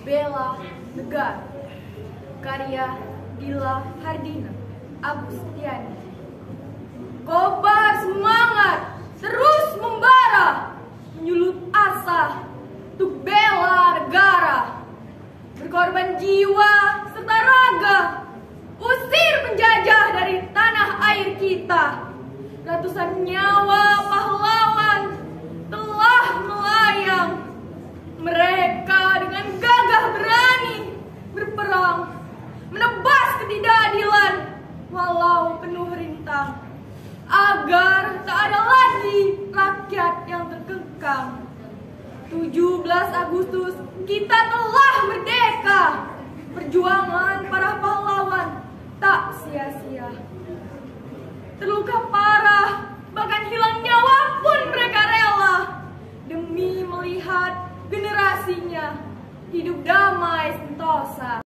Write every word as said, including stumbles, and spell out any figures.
Bela Negara. Karya Dila Hardina Agustiani. Kobar semangat terus membara, menyulut asa untuk bela negara. Berkorban jiwa serta raga, usir penjajah dari tanah air kita. Ratusan nyawa pahlawan telah melayang. Mereka dengan gagah berani berperang, menebas ketidakadilan walau penuh rintang, agar tak ada lagi rakyat yang terkekang. tujuh belas Agustus kita telah merdeka. Perjuangan para pahlawan tak sia-sia. Terluka parah, bahkan hilang nyawa pun mereka rela demi melihat generasinya hidup damai